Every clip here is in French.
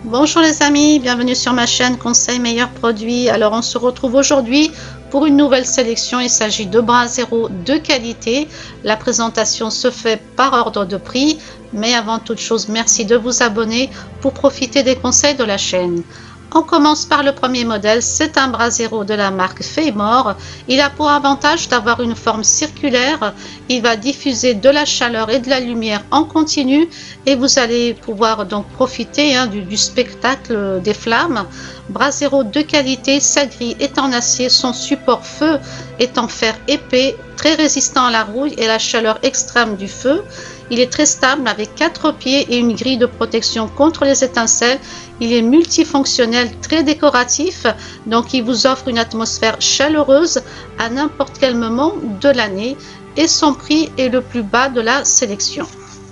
Bonjour les amis, bienvenue sur ma chaîne Conseil Meilleurs Produits. Alors on se retrouve aujourd'hui pour une nouvelle sélection. Il s'agit de bras zéro de qualité. La présentation se fait par ordre de prix. Mais avant toute chose, merci de vous abonner pour profiter des conseils de la chaîne. On commence par le premier modèle, c'est un bras zéro de la marque Feymore. Il a pour avantage d'avoir une forme circulaire. Il va diffuser de la chaleur et de la lumière en continu et vous allez pouvoir donc profiter du spectacle des flammes. Bras zéro de qualité, sa grille est en acier, son support feu est en fer épais, très résistant à la rouille et la chaleur extrême du feu. Il est très stable avec 4 pieds et une grille de protection contre les étincelles. Il est multifonctionnel, très décoratif, donc il vous offre une atmosphère chaleureuse à n'importe quel moment de l'année et son prix est le plus bas de la sélection.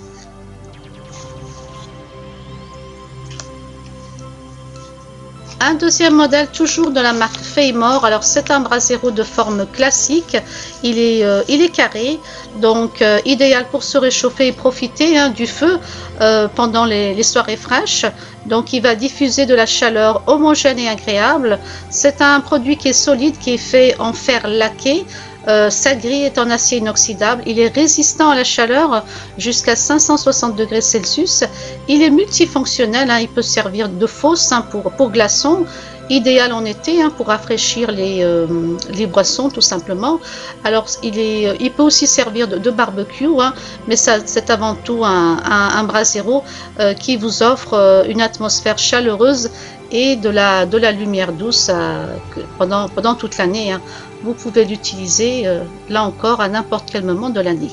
Un deuxième modèle toujours de la marque Feymore. Alors c'est un bras zéro de forme classique. Il est carré, donc idéal pour se réchauffer et profiter du feu pendant les soirées fraîches. Donc il va diffuser de la chaleur homogène et agréable. C'est un produit qui est solide, qui est fait en fer laqué. Sa grille est en acier inoxydable, il est résistant à la chaleur jusqu'à 560 degrés Celsius. Il est multifonctionnel, il peut servir de fosse pour glaçons, idéal en été pour rafraîchir les boissons tout simplement. Alors il peut aussi servir de barbecue, mais c'est avant tout un bras zéro qui vous offre une atmosphère chaleureuse et de la lumière douce pendant toute l'année. Vous pouvez l'utiliser là encore à n'importe quel moment de l'année.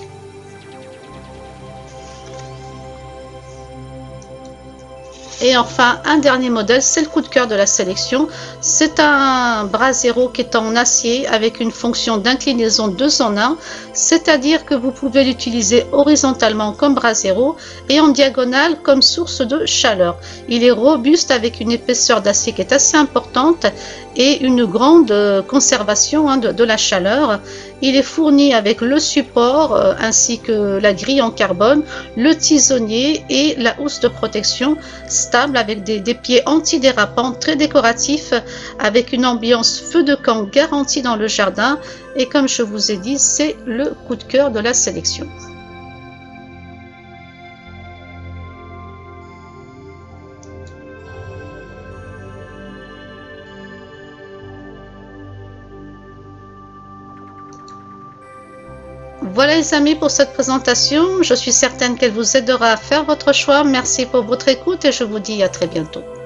Et enfin, un dernier modèle, c'est le coup de cœur de la sélection. C'est un bras zéro qui est en acier avec une fonction d'inclinaison 2 en 1, c'est-à-dire que vous pouvez l'utiliser horizontalement comme bras zéro et en diagonale comme source de chaleur. Il est robuste avec une épaisseur d'acier qui est assez importante et une grande conservation de la chaleur. Il est fourni avec le support ainsi que la grille en carbone, le tisonnier et la housse de protection stable avec des pieds antidérapants très décoratifs avec une ambiance feu de camp garantie dans le jardin. Et comme je vous ai dit, c'est le coup de cœur de la sélection. Voilà les amis pour cette présentation. Je suis certaine qu'elle vous aidera à faire votre choix. Merci pour votre écoute et je vous dis à très bientôt.